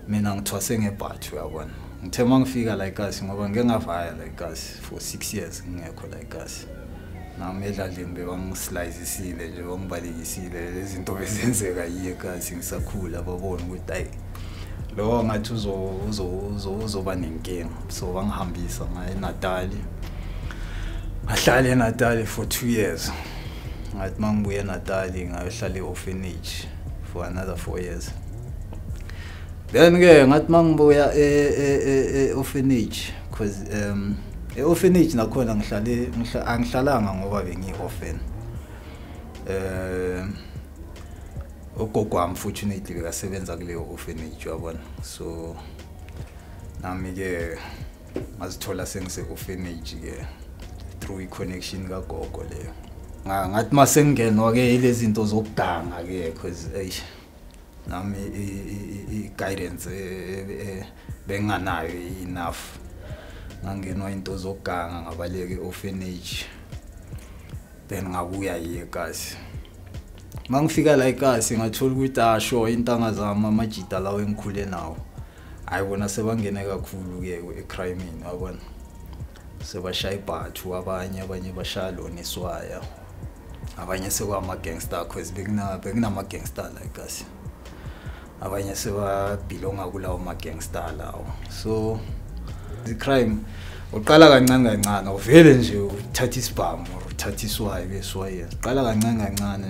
mina ngithwase ngebhathu yabona ngithe mangifika la eKasi ngoba ngeke ngavaya la eKasi for 6 years ngekho la eKasi nami edlaleni bebangisliceisile nje bangibalekisile lezi zinto bezenzeka yiye eKasi ngisakhula babona ukuthi ayi lo ngathi uzoba nenkinga so bangihambisa ngaye eNatal ahlala eNatal for 2 years ngathi mangibuye eNatal ngayohlala eorphanage for another 4 years. Then ke ngathi mangibuya eorphanage because eorphanage nakhona angihlalanga ngoba bengi-orphan. Ugogo wami fortunately bekasebenza kuleyo orphanage yabona so nami ke ngazithola sengise-orphanage ke through i-connection kagogo leyo. Ngathi masengenwa ke lezi zinto zokuganga ke because nami i-guidance benganayo enough ngangenwa into zokuganga ngabaleka e-orphanage then ngabuya eKasi. Mangifika la eKasi ngathola ukuthi sure intanga zami amajita lawo engikhule nawo ayibona sebangene kakhulu ke ecrime yabona sebashaya ibhathu abanye bashaya lona iswaya abanye sekwama gangster cause bekunama gangster la eKasi abanye sebabelonga kulawo ma gangster lawo so the crime uqala kancane uvele nje uthatha isibhamu uthatha iswayi beswaye uqala kancane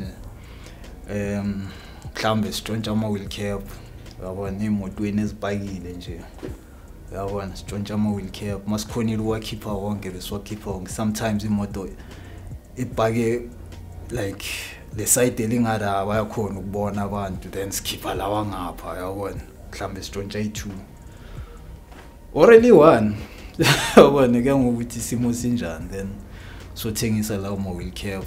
mhlambe sitshontsha ama wheel cap yabona imotweni ezibhakile nje yabona sitshontsha ama wheel cap masikhonile uwakhipha wonke beswakhipha wonke sometimes imoto ibhake like the side elingada bayakhona ukubona abantu then sikhipha lawa ngapha yabona mhlambe sitshontsha i2 already one yabona ke ngokuthi isimo sinjani then so thengisa lawo ma wheel cap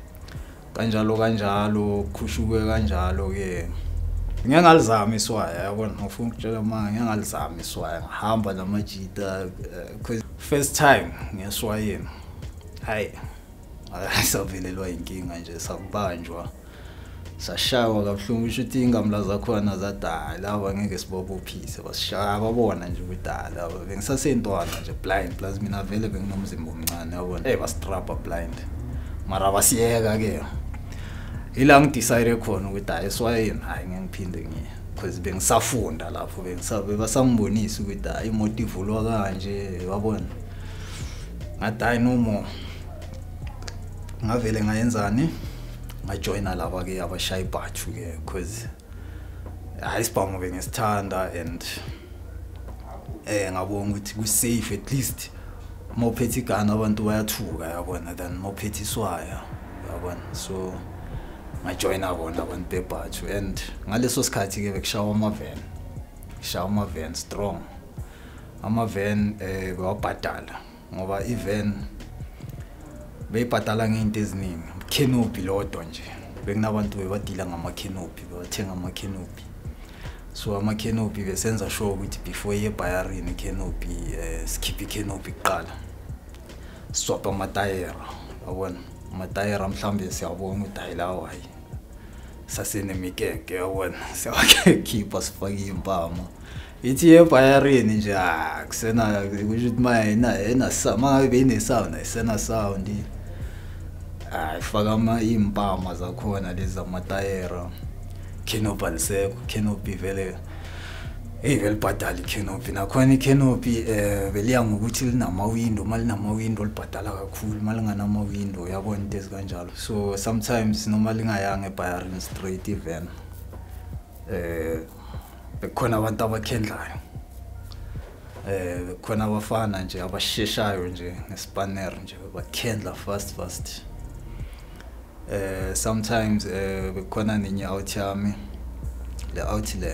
kanjalo khushuke kanjalo ke ngeke ngalizama iswaya yabona ngifuna ukutshela manje ngeke ngalizama iswaya ngihamba namajita because first time ngeswayeni hayi asavelelwa inkinga nje sakubanjwa sashawa kabuhlungu usho ukuthi ingamla zakhona zadala laba ngeke sibobophise basishaya babona nje ubudala bengisasentwana nje blind plus mina vele benginomzimba omncane yabona bastrappa blind mara basiyeka ke ila ngidecide khona ukuthi ayiswayeni hayi ngeke ngiphinde ngiye because bengisafunda lapho basangibonisa ukuthi hayi imoto ivulwa kanje wabona ngathi hayi no more ngavele ngayenzani ngajoina laba ke abashaya ibhathu ke because isibhamu bengisithanda and ngabona ukuthi ku safe at least mophethe igana abantu bayathuka yabona than mophethe iswaya yabona so ngajoina bona abantu bebhathu and ngaleso sikhathi ke bekushawa ama van strong ama van bewabhadala ngoba even beyibhadala ngeinto eziningi canopy lodwa nje bekunabantu bebadila ngama canopy bathenga ama canopy so ama canopy besenza sure ukuthi before ye bayarini canopy skip canopy kuqala swap amatayera yabona amatayera mhlambe siyabona ukuthi hayilawo hayi sasenemikeke yabona siyakhipha sifake impama ithi ye bayarini nje kusena kusho ukuthi mayena sama bene sound isena sound faka impama zakhona lezi amatayera canopy alisekho canopy vele vele bhadala canopy nakhona canopy beliya ngokuthi linama window malinama window libhadala kakhulu malingana window yabona into ezikanjalo so sometimes noma lingayanga eBayarini straight even bekhona abantu abakhendlayo bekhona abafana nje abasheshayo nje ngespanner nje bakhendla fast sometimes bekhona nenye out yami le out le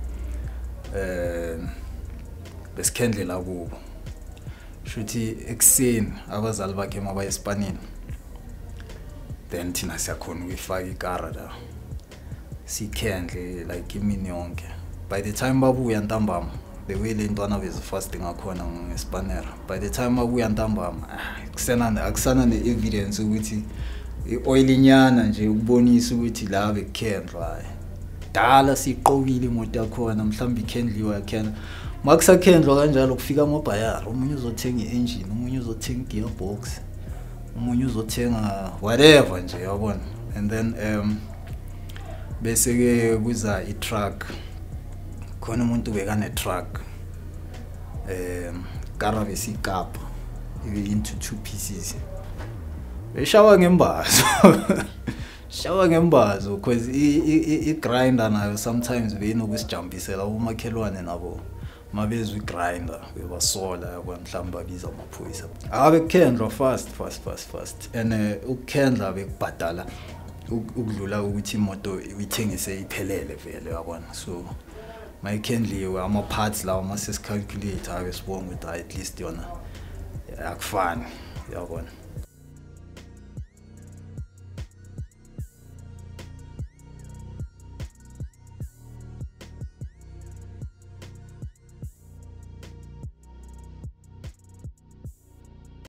besikhendlela kubo shuthi ekseni abazali bakhe mabaya eSpanini then thina siyakhona ukufaka ikara la sikhendle like imini yonke by the time babuya ntambama the way le ntwana beze fasting akhona ngeSpanner by the time babuya ntambama akusana ne-evidence ukuthi i-oil inyana nje ukubonisa ukuthi la bekhendlwa kudala siqobile imoto yakhona mhlawumbe ikhendliwa yakhona makusakhendlwa kanjalo kufika amabhayari umunye uzothenga i-engine umunye uzothenga i-gearbox umunye uzothenga whatever nje yabona and then bese ke kuza i-truck khona umuntu bekane truck kara besikapa into 2 pieces beshawa ngembazo because i-grinder nayo sometimes beyinokusijambisela umakhelwane nabo mabezwe i-grinder bebasola yabona mhlawumbe babiza amaphoyisa abekhendlwa fast and ukukhendla bekubhadala ukudlula ukuthi imoto uyithengise iphelele vele yabona so mayikhendliwe ama parts lawo mase calculator abesibonga ukuthi at least yona akufani yabona